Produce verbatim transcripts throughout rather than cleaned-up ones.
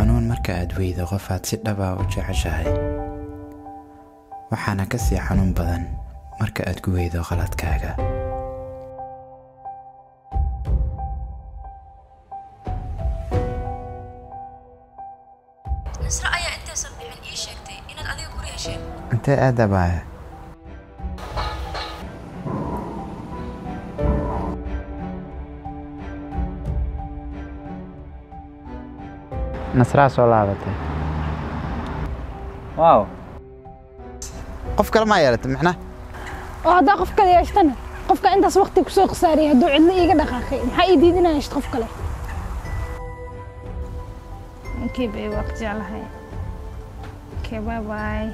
xanuun marka aad weydo qof aad si dhab ah u jeceshahay waxaana ka sii xanuun badan marka aad ku weydo qaladkaaga. Nasra ayaa inta sabixin ii sheegtay inaad adiga guri heshay. Intee aad abaa Nasra soo laabatay. Wow. qof kale ma yeelatay maxna oo hada qof kale yeeshtana qofka intaas waqti ku soo qsaariyay haduu cidna iiga dhaqaaqay maxay ii diidinaa yeeshto qof kale. Okay bay waqti jeclahay. Okay bye bye.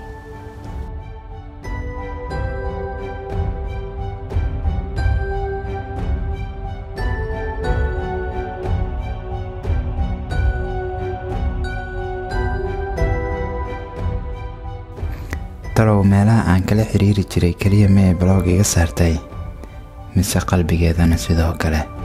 talow meelaha aan kala xiriiri jiray kaliya mee blog iga saartay mise qalbigeedana sidoo kale.